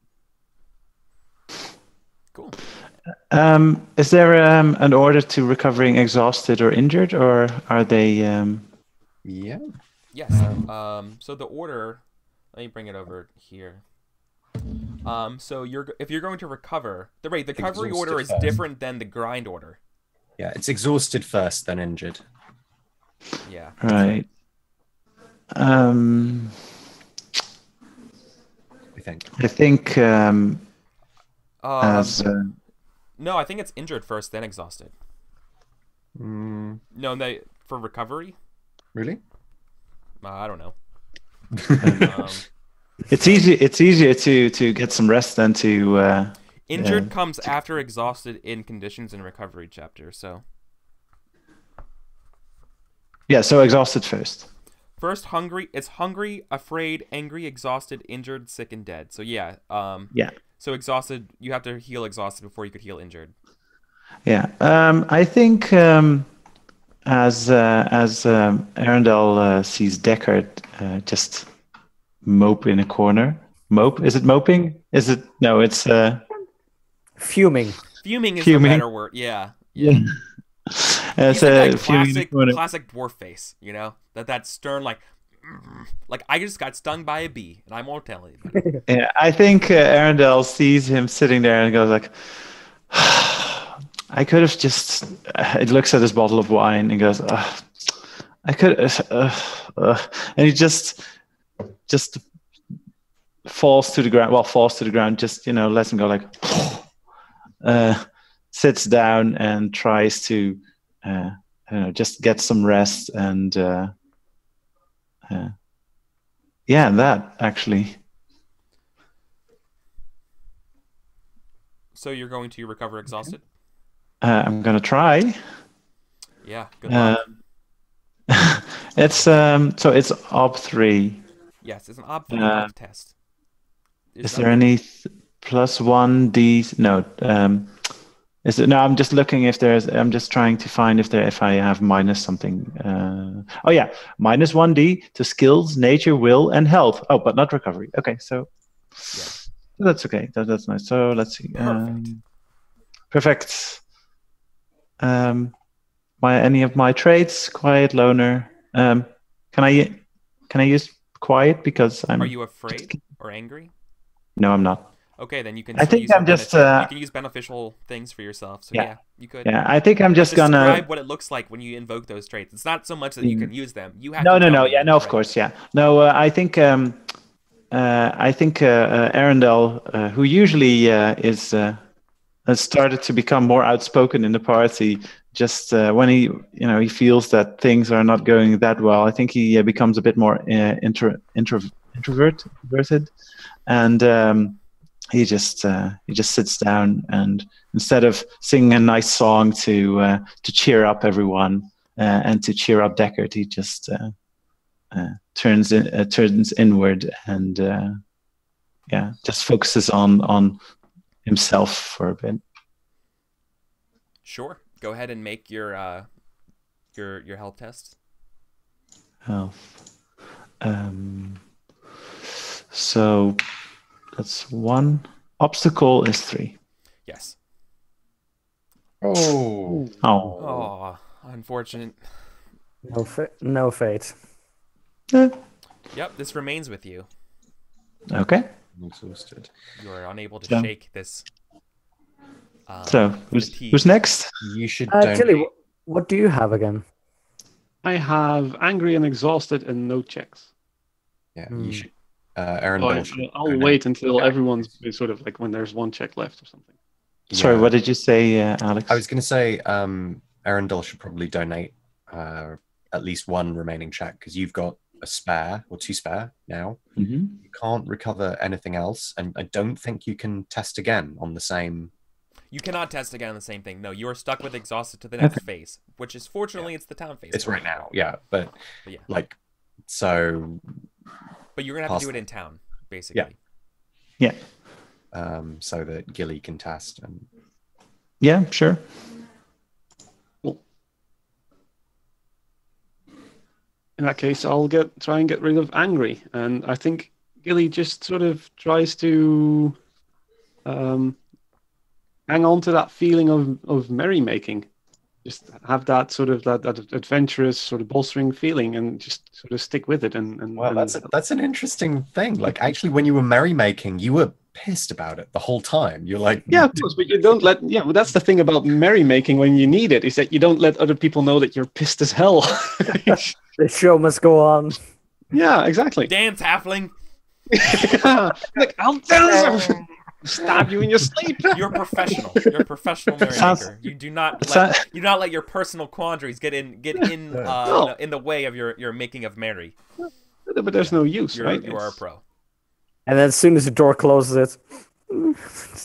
Cool. Is there an order to recovering exhausted or injured, or are they? Yeah. Yes. So the order. Let me bring it over here. So if you're going to recover, the recovery order is different than the grind order. Yeah, it's exhausted first, then injured. Yeah. Right. Um, I think. I think as No, I think it's injured first, then exhausted. Mm, No, they for recovery. really? I don't know. it's easy. It's easier to get some rest than to. Injured comes after exhausted in conditions and recovery chapter. So Yeah, so exhausted first. first, hungry. It's hungry, afraid, angry, exhausted, injured, sick, and dead. So yeah. Yeah. So exhausted, you have to heal exhausted before you could heal injured. Yeah. I think as Arundel sees Deckard just mope in a corner. Mope? Is it moping? Is it? No, it's. Fuming. Fuming is Fuming. the better word. Yeah. Yeah. It's He's in a that fuming in the corner. classic dwarf face, you know? That stern, like I just got stung by a bee, and I won't tell anybody. Yeah, I think Arundel sees him sitting there and goes like, I could have just. It looks at his bottle of wine and goes, I could, and he just falls to the ground. Well, falls to the ground. Just lets him go like, sits down and tries to, just get some rest and. Yeah, that actually. So you're going to recover exhausted? I'm gonna try. Yeah, good luck. It's so it's op 3. Yes, it's an ob 3 health test. Is there any +1d? No. Is it? No, I'm just looking if there's. I'm just trying to find if I have minus something. Oh yeah, -1d to skills, nature, will, and health. Oh, but not recovery. Okay, so that's okay. That's nice. So let's see. Perfect. Any of my traits? Quiet, loner. Can I use quiet because I'm? Are you afraid or angry? No, I'm not. Okay, then you can. I think I'm just. You can use beneficial things for yourself. So yeah you could. Yeah, I think I'm just gonna describe what it looks like when you invoke those traits. It's not so much that you can use them. You have. No. To tell me Yeah, no, of course, yeah. No, I think Arundel, who usually has started to become more outspoken in the party, just when he feels that things are not going that well, I think he becomes a bit more introverted, and he just sits down and instead of singing a nice song to cheer up everyone and to cheer up Deckard, he just turns inward and just focuses on himself for a bit. Sure. Go ahead and make your health test. Health. So that's 1. Obstacle is 3. Yes. Oh, unfortunate. No fate. Yep, this remains with you. Okay. I'm exhausted. You are unable to So- shake this. So who's next? You should donate. Tilly, what do you have again? I have angry and exhausted and no checks. Yeah, Hmm. you should. Arundel should I'll donate. wait until everyone's sort of like when there's 1 check left or something. Sorry, Yeah. what did you say, Alex? I was going to say Arundel should probably donate at least 1 remaining check because you've got a spare or 2 spare now. Mhm. You can't recover anything else, and I don't think you can test again on the same. You cannot test again on the same thing. No, you are stuck with exhausted to the next phase, which is fortunately it's the town phase. It's right now, yeah, but yeah. like so. But you're gonna have to do it in town, basically. Yeah. So that Gilly can test and Yeah, sure. In that case, I'll try and get rid of angry, and I think Gilly just sort of tries to hang on to that feeling of merrymaking, just have that sort of that adventurous sort of bolstering feeling, and just sort of stick with it. And well, that's an interesting thing. Like actually, when you were merrymaking, you were pissed about it the whole time. You're like, yeah, of course, but you don't let. Yeah, well, that's the thing about merrymaking when you need it, is that you don't let other people know that you're pissed as hell. The show must go on. Yeah, exactly. Dance, halfling. Like, I'll stab you in your sleep. You're professional. You're a professional merrymaker. You do not let your personal quandaries get in the way of your making of merry. But there's no use, right? You are a pro. And then as soon as the door closes, it's When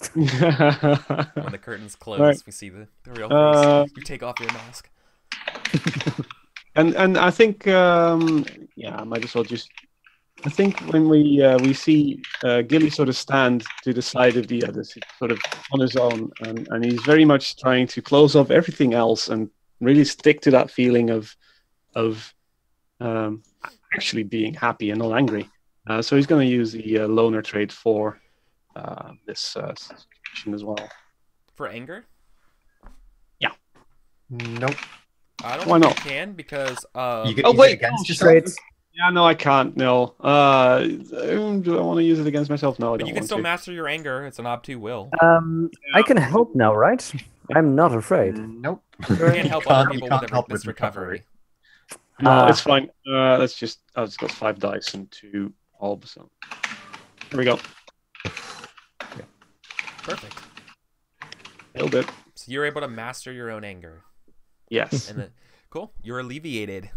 the curtains close, Right. we see the real face. You take off your mask. and I think I might as well just. I think when we see Gilly sort of stand to the side of the others, sort of on his own, and he's very much trying to close off everything else and really stick to that feeling of actually being happy and not angry. So he's going to use the loner trait for this situation as well. For anger? Nope. I don't Why think not? you can because You can Oh, use wait, it against no, yourself. traits. Yeah, no, I can't. No. Do I want to use it against myself? No, I but don't you can want still to. master your anger. It's an obtuse will. I can help now, right? I'm not afraid. Nope. You can't help other people can't with help this recovery. No, it's fine. Let's just. I've just got 5 dice and 2 bulbs. So. Here we go. Perfect. Nailed it. So you're able to master your own anger. Yes. And cool. You're alleviated.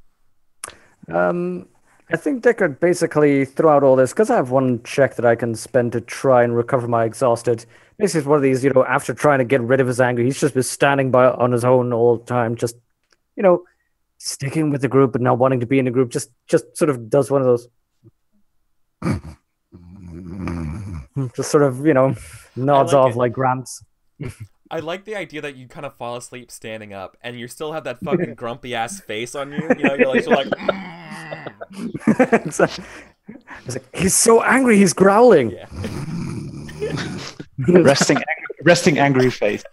I think Deckard basically throughout all this, because I have one check that I can spend to try and recover my exhausted. Basically, it's one of these, after trying to get rid of his anger, he's just been standing by on his own all the time, just, sticking with the group but not wanting to be in a group. Just sort of does one of those. Just sort of, nods like off it. like Gramps. I like the idea that you kind of fall asleep standing up, and you still have that fucking grumpy ass face on you. You're like It's like, he's so angry, he's growling. yeah. resting angry face.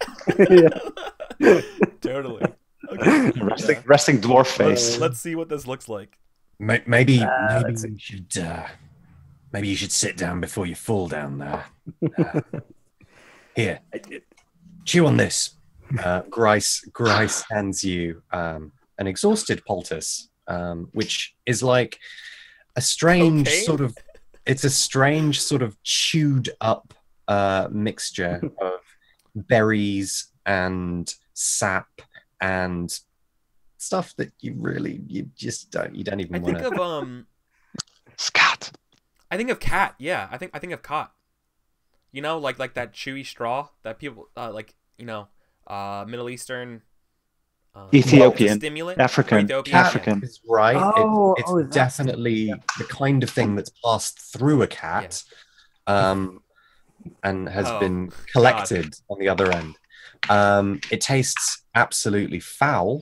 Totally. Okay. Resting dwarf face. Let's see what this looks like. Maybe let's you should maybe you should sit down before you fall down there. Here, chew on this. Grice hands you an exhausted poultice, which is like a strange Cocaine? it's a strange sort of chewed up mixture of berries and sap and stuff that you don't even I want think to. of Scat. I think of cat. Yeah, I think of cot. Like that chewy straw that people Middle Eastern. Ethiopian. Stimulant. African. Ethiopian. Cat African. is right. Oh, It's definitely the kind of thing that's passed through a cat, and has been collected on the other end. It tastes absolutely foul,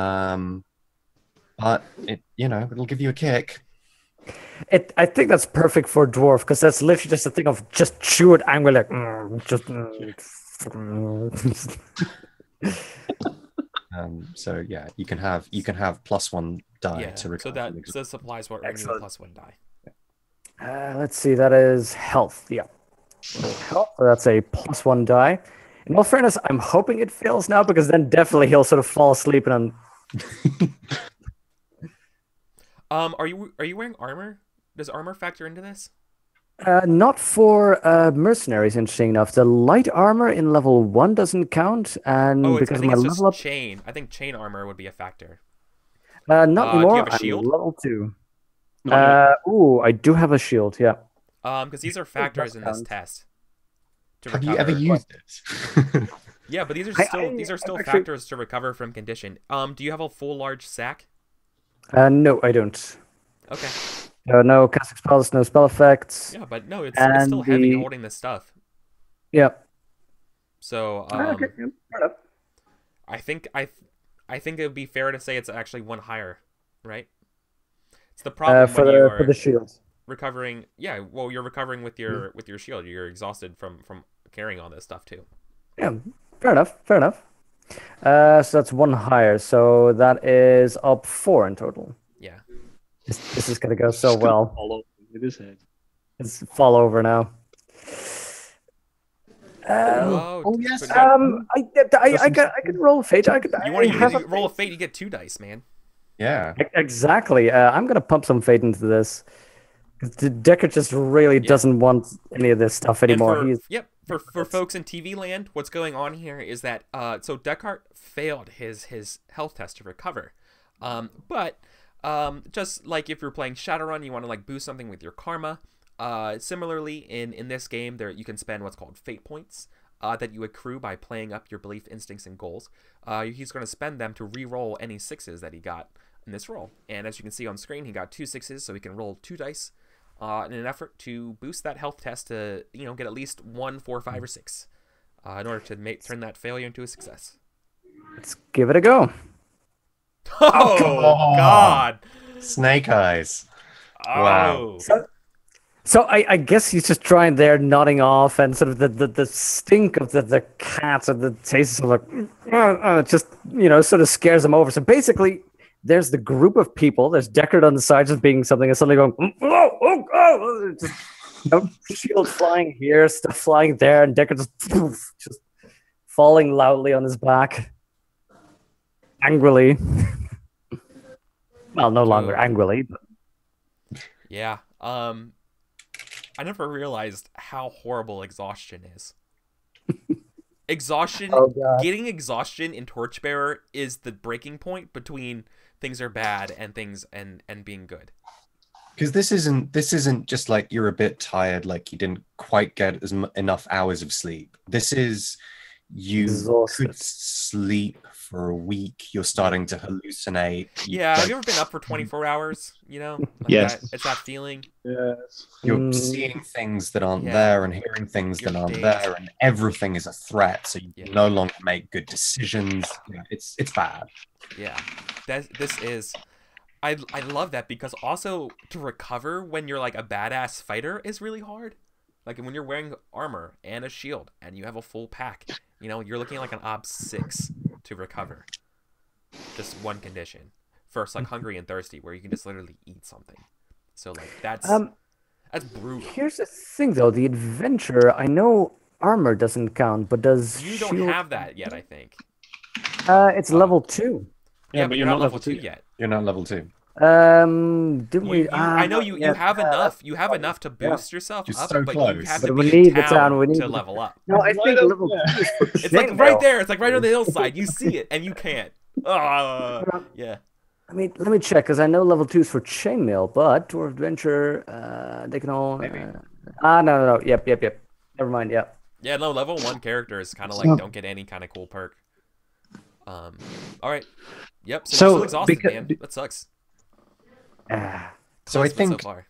but it'll give you a kick. I think that's perfect for dwarf because that's literally just a thing of just chew it angrily, like So yeah, you can have +1 die Yeah. to recover. So that supplies what earning Excellent. +1 die. Let's see, that is health. Yeah, health. So that's a +1 die. In all fairness, I'm hoping it fails now because then definitely he'll sort of fall asleep and Are you wearing armor? Does armor factor into this? not for mercenaries. Interesting enough, the light armor in level 1 doesn't count, and Oh, I because of think my it's level just up, chain. I think chain armor would be a factor. not do you anymore. have a shield? I'm level 2. Not yet. I do have a shield. Yeah. Because these are factors in this count. test. To Have you ever recover. used it? Yeah, but these are still actually- factors to recover from condition. Do you have a full large sack? No, I don't. Okay. No casting spells, no spell effects. Yeah, but no, it's And still heavy the- holding this stuff. Yeah. So Okay, yeah, fair enough. I think it would be fair to say it's actually 1 higher, right? It's the problem For when you the are shield. recovering. Yeah, well, you're recovering with your shield. You're exhausted from carrying all this stuff too. Yeah, fair enough. Fair enough. So that's 1 higher. So that is up 4 in total. Yeah. This is gonna go so well. All over with his head. It's fall over now. Oh yes. but I could roll a fate. you want to roll a fate? You get 2 dice, man. Yeah. Exactly. I'm gonna pump some fate into this. 'Cause Deckard just really doesn't want any of this stuff anymore. For folks in TV land, what's going on here is that so Deckard failed his health test to recover, but just like if you're playing Shadowrun, you want to like boost something with your karma. Similarly, in this game, there you can spend what's called fate points that you accrue by playing up your belief, instincts, and goals. He's going to spend them to re-roll any 6s that he got in this roll. And as you can see on screen, he got 2 6s, so he can roll 2 dice in an effort to boost that health test to get at least 1, 4, 5, or 6 in order to turn that failure into a success. Let's give it a go. Oh God! Snake eyes. Oh. Wow. So I guess he's just trying there, nodding off, and sort of the stink of the cats and the taste of like, just sort of scares him over. So basically, there's the group of people. There's Deckard on the side just being something, and suddenly going, oh, just shield flying here, stuff flying there, and Deckard just falling loudly on his back, angrily. Well, no longer angrily, but Yeah. I never realized how horrible exhaustion is. Exhaustion, getting exhaustion in Torchbearer is the breaking point between things are bad and things and being good. Because this isn't just like you're a bit tired, like you didn't quite get enough hours of sleep. This is you Exhausted. could sleep for a week. You're starting to hallucinate. Yeah, have you ever been up for 24 hours? Like Yes. it's that feeling. Yes. You're seeing things that aren't Yeah. there and hearing things that You're aren't dazed. there, and everything is a threat. So you Yeah. no longer make good decisions. It's bad. Yeah, this is. I love that because also to recover when you're like a badass fighter is really hard. Like when you're wearing armor and a shield and you have a full pack, you're looking at like an Obs 6 to recover. Just one condition. First, like hungry and thirsty, where you can just literally eat something. So like that's brutal. here's the thing, though. The adventure, I know armor doesn't count, but does You don't shield... have that yet, I think. It's level 2. Yeah, but you're not level 2 yet. You're not level 2. Didn't we? I know you have enough. You have enough to boost yourself You're up, so but close. you have But to we be in need the town town, we need to the- level up. No, I think level 2 is for It's like chainmail. right there. It's like right on the hillside. You see it, and you can't. Yeah. I mean, let me check, because I know level 2 is for chainmail, but Dwarf Adventure, they can all... no. Yep. Never mind, yep. Yeah, no, level 1 characters kind of like don't get any kind of cool perk. All right. Yep, so you're still exhausted, man. That sucks. So I That's been think so far.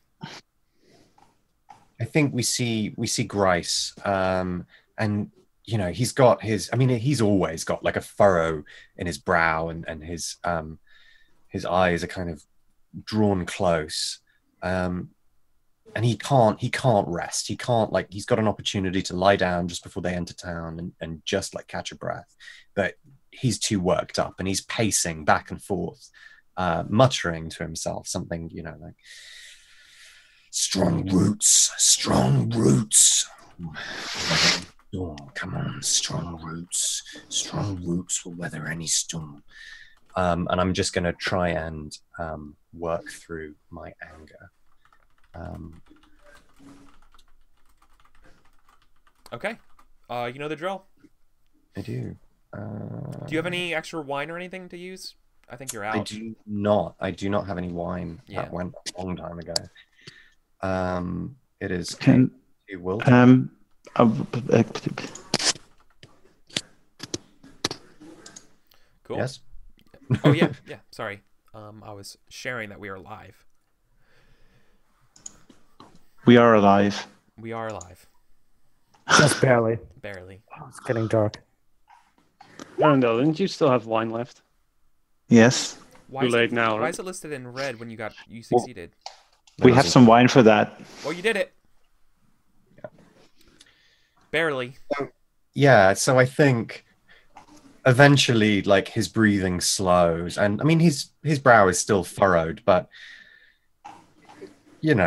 I think we see Grice, and he's got his. I mean, he's always got like a furrow in his brow, and his eyes are kind of drawn close, and he can't rest. He can't he's got an opportunity to lie down just before they enter town and just like catch a breath, but he's too worked up and he's pacing back and forth, muttering to himself something, like strong roots. Storm, come on, strong roots will weather any storm. And I'm just going to try and work through my anger. Okay. You know the drill. I do. Do you have any extra wine or anything to use? I think you're out. I do not. I do not have any wine. Yeah. That went a long time ago. It is. Can It will. Cool. Yes. Oh yeah. Sorry. I was sharing that we are live. we are alive. We are live. Just barely. Barely. Oh, it's getting dark. Arundel, didn't you still have wine left? Yes, Why Too is late it, now, Why right? is it listed in red when you succeeded? we have some wine for that. Oh, you did it. Barely. Yeah. So I think eventually, his breathing slows, and I mean, his brow is still furrowed, but he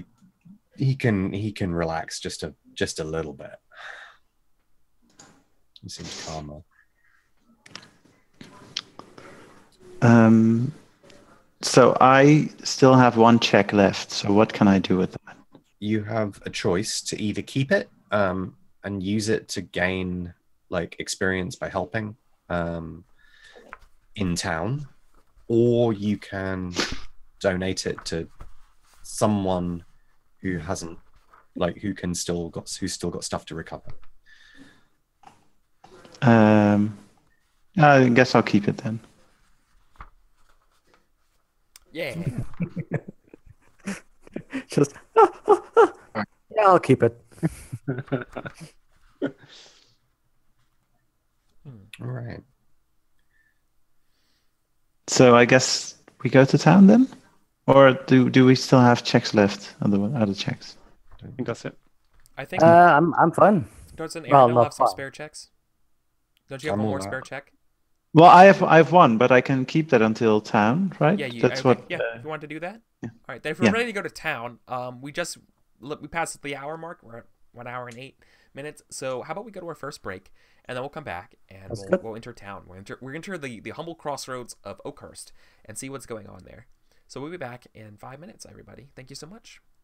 can relax just a little bit. He seems calmer. So I still have one check left. So what can I do with that? You have a choice to either keep it and use it to gain like experience by helping in town, or you can donate it to someone who hasn't, like, who's still got stuff to recover. I guess I'll keep it then. Yeah. Just yeah, I'll keep it. All right. So I guess we go to town then, or do we still have checks left? Other checks. I think that's it. I think I'm fine. doesn't well, Aaron not have some fine. spare checks? Don't you have I'm one more all spare out. check? Well, I have one, but I can keep that until town, right? Yeah, That's okay. what. Yeah, if you want to do that. yeah. All right, then if we're Yeah. ready to go to town, we passed the hour mark. We're at 1 hour and 8 minutes. So how about we go to our first break, and then we'll come back and That's good. we'll enter town. We'll enter the humble crossroads of Oakhurst and see what's going on there. So we'll be back in 5 minutes, everybody. Thank you so much.